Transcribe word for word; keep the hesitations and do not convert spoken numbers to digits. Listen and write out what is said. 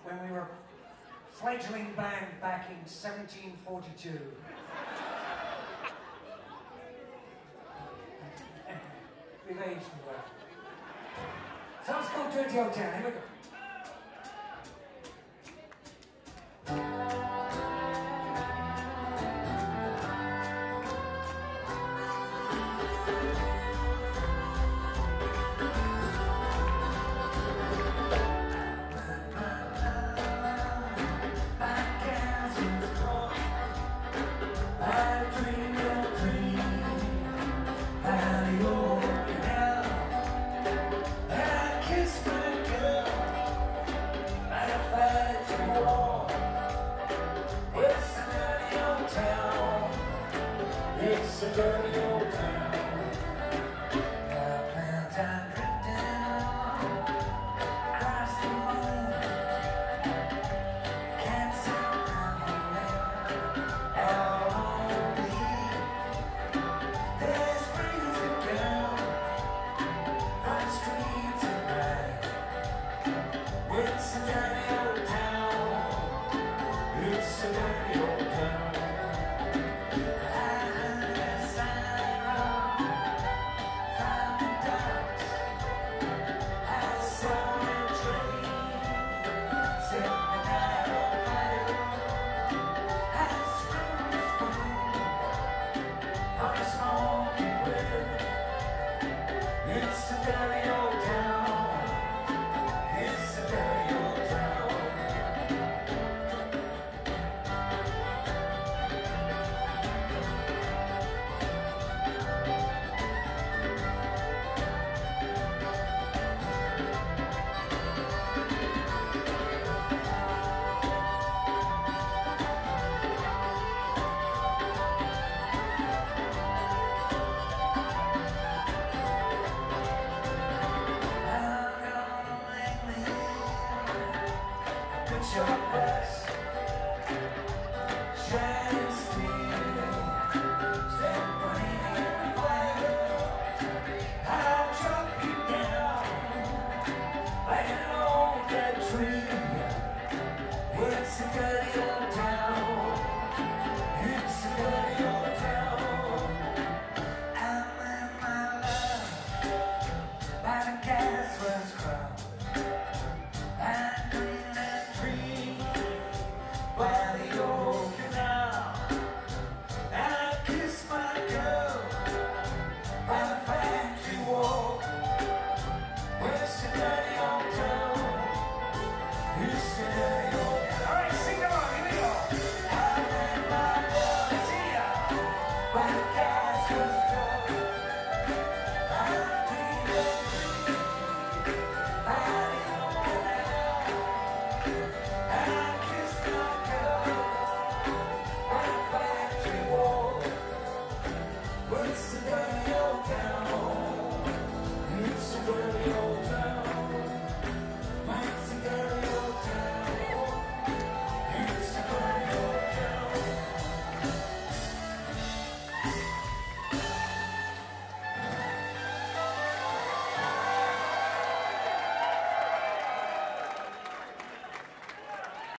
when we were fledgling band back in seventeen forty-two. We've aged well. So it's called Dirty Old Town. Here we go. It's a dirty old town. Clouds are drifting across the moon. Can't see out on me. There's breezing down from the streets at night. It's a dirty old town. It's a dirty old town. It's a dirty old town. It's a dirty old town. Your best shining steel, stand burning fire. I'll chop you down like an old dead tree. It's a dirty old town. It's a dirty old town. I'm in my love by the gas was crowd. By the old canal, and I kiss my girl by the factory wall. It's a dirty old town. It's a dirty old town. All right, sing along, here we go. I met my girl, see ya, by the gas was drunk. I dreamed of dreams by the old canal, and I kissed my it's a dirty old town. It's a dirty old